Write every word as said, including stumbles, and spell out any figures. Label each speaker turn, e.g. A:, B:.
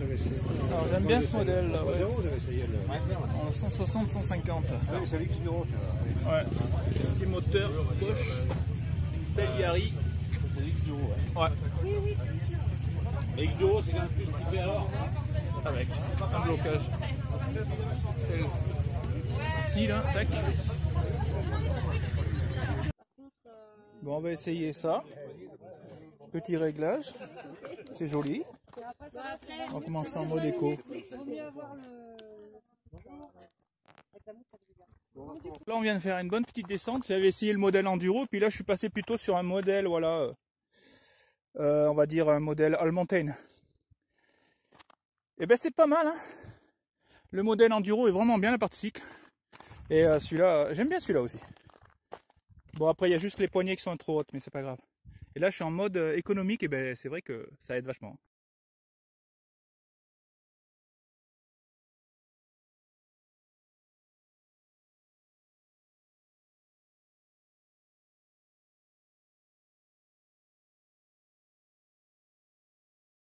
A: Alors j'aime bien ce modèle là, ouais.
B: Zéro, j'avais essayé le.
A: En cent soixante cent cinquante.
B: Ah oui, c'est l'X zéro,
A: Ouais. Petit moteur Bosch. Belle Yari.
B: c'est l'X zéro, ouais.
A: Ouais.
B: L'X zéro, c'est un plus typé alors.
A: Avec un blocage. Celle ici là, tac. Bon, on va essayer ça. Petit réglage. C'est joli. On va commencer en mode éco. Là on vient de faire une bonne petite descente. J'avais essayé le modèle enduro, puis là je suis passé plutôt sur un modèle, voilà, euh, on va dire un modèle all mountain. Et ben c'est pas mal, hein. Le modèle enduro est vraiment bien, la partie cycle. Et euh, celui-là, j'aime bien celui-là aussi. Bon, après il y a juste les poignées qui sont trop hautes, mais c'est pas grave. Et là je suis en mode économique, et ben c'est vrai que ça aide vachement.